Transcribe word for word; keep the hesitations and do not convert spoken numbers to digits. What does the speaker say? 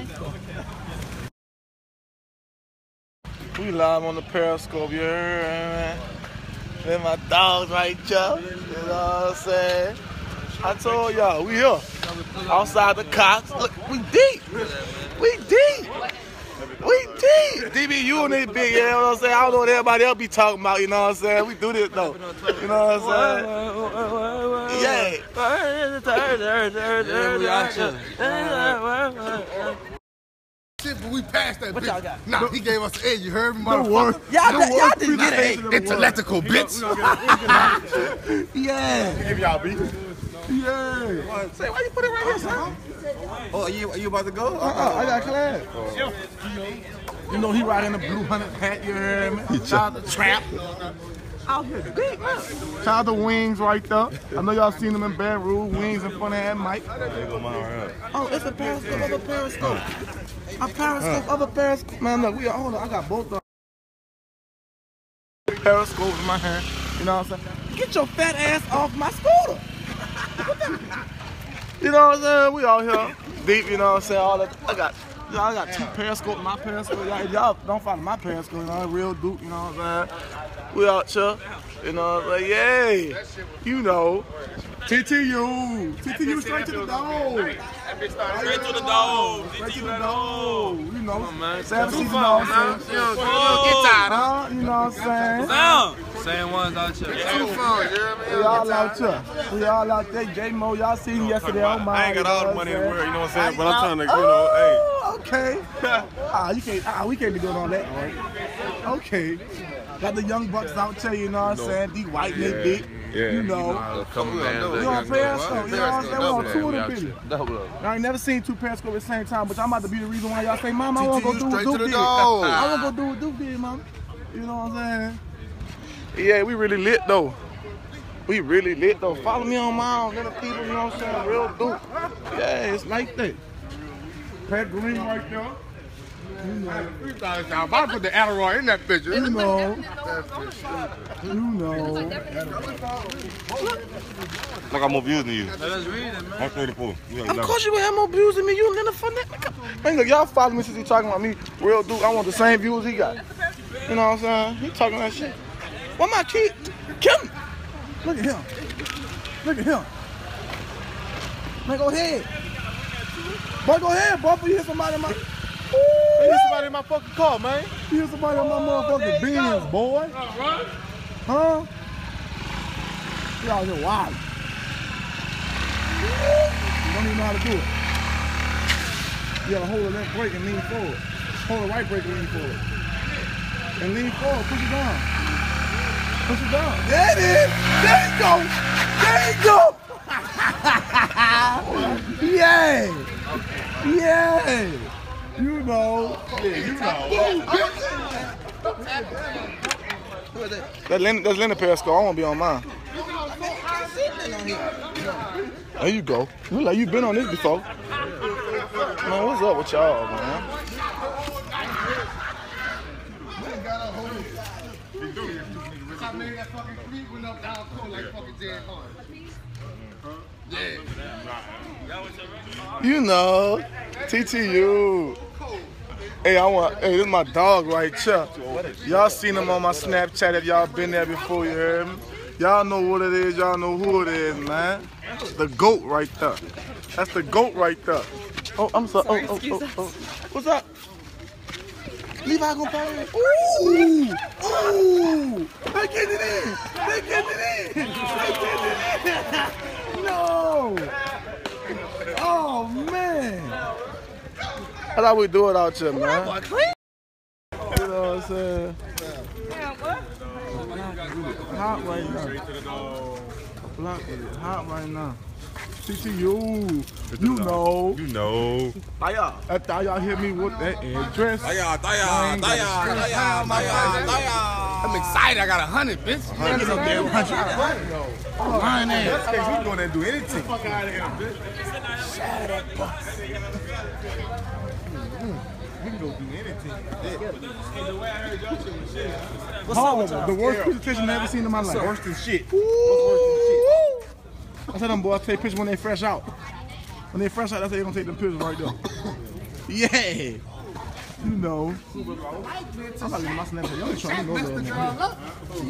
We live on the Periscope, you heard, man? Then my dogs right here, you know what I'm saying? I told y'all, we here. Outside the cops. Look, we deep. We deep. We deep. D B U and they big, you know what I'm saying? I don't know what everybody else be talking about, you know what I'm saying? We do this though. You know what I'm saying? Yeah. Shit, but we passed that what bitch. Y'all got? Nah, he gave us an A, you heard me, No word. Y'all no y'all didn't get an A. Intellectual, bitch. Yeah. Give y'all beat. Yeah. Say, why you put it right here, son? Oh, are you, are you about to go? Uh-uh, I got class. You know he riding the blue hunted hat, you heard me? Shout out to Trap. Out here, big man. Shout out to Wings right there. I know y'all seen them in Baton Rouge. Wings in front of that Mike. Oh, it's a Periscope of a Periscope. A Periscope of a Periscope. Man, look, we are, hold on, I got both of them. Periscope in my hand. You know what I'm saying? Get your fat ass off my scooter. You know what I'm saying? We out here deep, you know what I'm saying? All that. I got, you know, I got two Periscopes, my Periscope. Y'all, y'all don't follow my Periscope, you know, real Duke, you know what I'm saying? We out here, you know what I'm saying? Yay! You know. T T U. T T U straight to the dog. Straight to the dog. Straight to the dog. You know, seven season man. dog. You don't get tired, huh? You know what I'm saying? Sound. Same ones out here. Two phones, you hear me? We all out here. We all out there. J-Mo, y'all seen him yesterday on my. I ain't got all the money in the world, you know what I'm saying? But I'm trying to, you oh, know, hey. Okay. Ah, you can't. Ah, we can't be doing all that, right? Okay. Got the young bucks out there, you know what I'm saying? D White, Yeah, they big. yeah. You know. Come on, We on Periscope, you know what I'm saying? We on two of them videos. Double up. I ain't never seen two Periscope at the same time, but I'm about to be the reason why y'all say, Mama, I want to go do what Straight Duke to the did. dog. I want to go do what Duke did, Mama. You know what I'm saying? Yeah, we really lit, though. We really lit, though. Follow me on my own little people, you know what I'm saying? Real Duke. Yeah, it's like that. Pat Green right there. You know. I'm about to put the Adderall in that picture. You know. You know. Like I'm more views than you. Let us read it, man. I'm thirty-four. You Of course you would have more views than me. You little finesse. Man, look, y'all follow me since he talking about me. Real Duke, I want the same views he got. You know what I'm saying? He talking that shit. What my kid? Kill him. Look at him. Look at him. Man, go ahead. Boy, go ahead, boy. You hear somebody in my... You hit somebody in my fucking car, man. You hear somebody in my motherfucking beans, boy. Huh? You out here wild. You don't even know how to do it. You gotta hold the left brake and lean forward. Hold the right brake and lean forward. And lean forward, push it down. Push it down. There it is! There you go! There you go! Yeah! Yeah! You know. Yeah, you know. That Linda, that's Linda Periscope. I won't be on mine. There you go. You like you been on this before. Man, what's up with y'all, man? You know, T T U. Hey, I want. Hey, this is my dog right here. Y'all seen him on my Snapchat if y'all been there before. You heard me. Y'all know what it is. Y'all know who it is, man. The goat right there. That's the goat right there. Oh, I'm sorry. Oh, oh, oh, oh. What's up? Levi gonna follow me. Ooh, ooh. They getting it in. They getting it in. They getting it in. No. Oh man. I thought we do it out here, man. You know what I'm saying? Hot right now. Block with it. Hot right now. T T U. You know. You know. Taya. That Taya hit me with that address. Taya, Taya, Taya, Taya, Taya, Taya. I'm excited. I got a hundred, bitch. I get no damn hundred. Lying ass. We going to do anything. Fuck out of here, bitch. Shut up, boss. We can go do anything. What's up with y'all? The worst presentation I ever seen in my life. Worse than shit. What's worse than shit? I said them boys take pictures when they fresh out. When they fresh out, that's how they gonna take them pictures right there. Yeah. You know. I'm not getting my Snapchat. Y'all ain't trying to know that.